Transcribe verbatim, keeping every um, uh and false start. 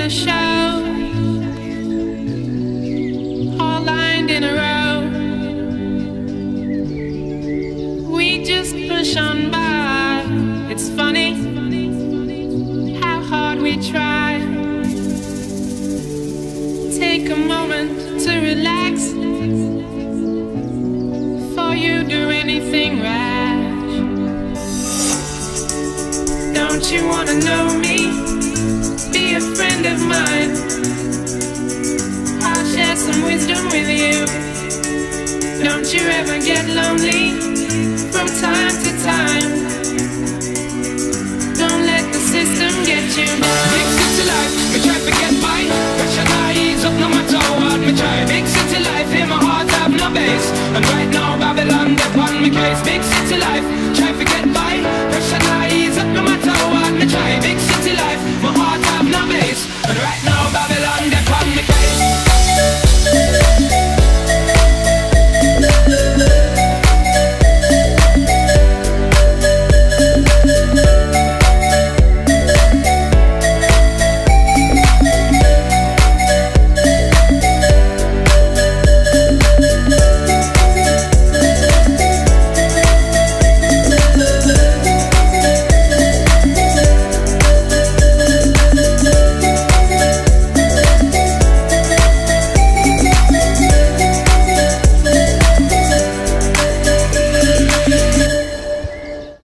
a show, all lined in a row. We just push on by. It's funny how hard we try. Take a moment to relax before you do anything rash. Don't you wanna know me? Be a friend of mine. I'll share some wisdom with you. Don't you ever get lonely?